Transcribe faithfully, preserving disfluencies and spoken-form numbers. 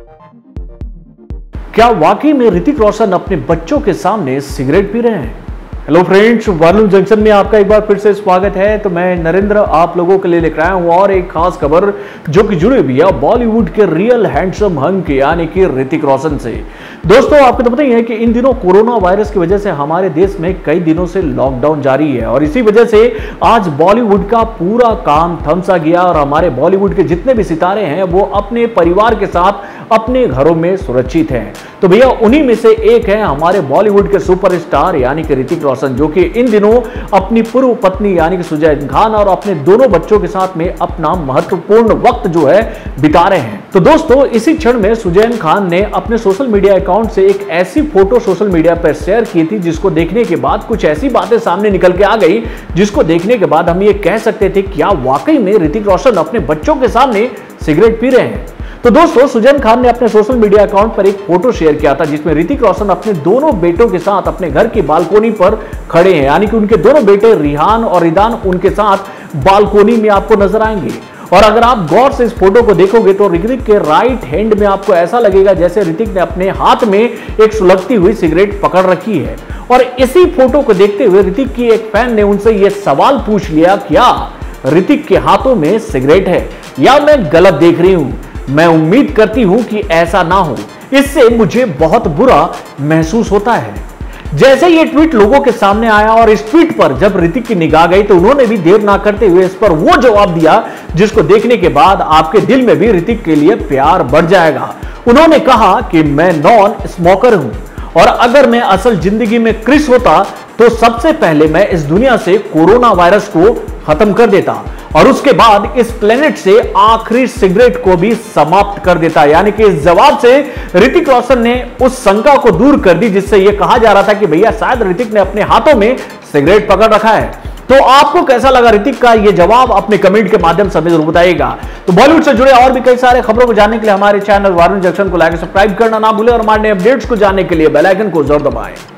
क्या वाकई में ऋतिक रोशन अपने बच्चों के सामने सिगरेट पी रहे हैं? हेलो फ्रेंड्स, वार्लूम जंक्शन में आपका एक बार फिर से स्वागत है। तो मैं नरेंद्र आप लोगों के लिए लेकर आया हूं और एक खास खबर जो कि जुड़ी हुई है बॉलीवुड के रियल हैंडसम हंक यानी कि ऋतिक रोशन से। दोस्तों, आपको तो पता ही है कि इन दिनों कोरोना वायरस की वजह से हमारे देश में कई दिनों से लॉकडाउन जारी है और इसी वजह से आज बॉलीवुड का पूरा काम थम सा गया और हमारे बॉलीवुड के जितने भी सितारे हैं वो अपने परिवार के साथ अपने घरों में सुरक्षित हैं। तो भैया उन्हीं में से एक है हमारे बॉलीवुड के सुपरस्टार यानी कि ऋतिक रोशन, जो कि इन दिनों अपनी पूर्व पत्नी यानी कि सुजैन खान और अपने दोनों बच्चों के साथ में अपना महत्वपूर्ण वक्त जो है बिता रहे हैं। तो दोस्तों, इसी क्षण में सुजैन खान ने अपने सोशल मीडिया अकाउंट से एक ऐसी फोटो सोशल मीडिया पर शेयर की थी जिसको देखने के बाद कुछ ऐसी बातें सामने निकल के आ गई जिसको देखने के बाद हम ये कह सकते थे क्या वाकई में ऋतिक रोशन अपने बच्चों के सामने सिगरेट पी रहे हैं। तो दोस्तों, सुजैन खान ने अपने सोशल मीडिया अकाउंट पर एक फोटो शेयर किया था जिसमें ऋतिक रोशन अपने दोनों बेटों के साथ अपने घर की बालकोनी पर खड़े हैं, यानी कि उनके दोनों बेटे रिहान और रिदान उनके साथ बालकोनी में आपको नजर आएंगे। और अगर आप गौर से इस फोटो को देखोगे तो ऋतिक के राइट हैंड में आपको ऐसा लगेगा जैसे ऋतिक ने अपने हाथ में एक सुलगती हुई सिगरेट पकड़ रखी है। और इसी फोटो को देखते हुए ऋतिक की एक फैन ने उनसे यह सवाल पूछ लिया, क्या ऋतिक के हाथों में सिगरेट है या मैं गलत देख रही हूं? मैं उम्मीद करती हूं कि ऐसा ना हो, इससे मुझे बहुत बुरा महसूस होता है। जैसे ये ट्वीट लोगों के सामने आया और इस ट्वीट पर जब ऋतिक की निगाह गई तो उन्होंने भी देर ना करते हुए इस पर वो जवाब दिया जिसको देखने के बाद आपके दिल में भी ऋतिक के लिए प्यार बढ़ जाएगा। उन्होंने कहा कि मैं नॉन स्मोकर हूं और अगर मैं असल जिंदगी में क्रिस होता तो सबसे पहले मैं इस दुनिया से कोरोना वायरस को खत्म कर देता और उसके बाद इस प्लेनेट से आखिरी सिगरेट को भी समाप्त कर देता। यानी कि इस जवाब से ऋतिक रोशन ने उस शंका को दूर कर दी जिससे यह कहा जा रहा था कि भैया शायद ऋतिक ने अपने हाथों में सिगरेट पकड़ रखा है। तो आपको कैसा लगा ऋतिक का यह जवाब? अपने कमेंट के माध्यम से हमें जरूर बताइएगा। तो बॉलीवुड से जुड़े और भी कई सारे खबरों को जानने के लिए हमारे चैनल वार्लूम जंक्शन को लाइक सब्सक्राइब करना ना भूलें और हमारे अपडेट्स को जानने के लिए बेल आइकन को जरूर दबाएं।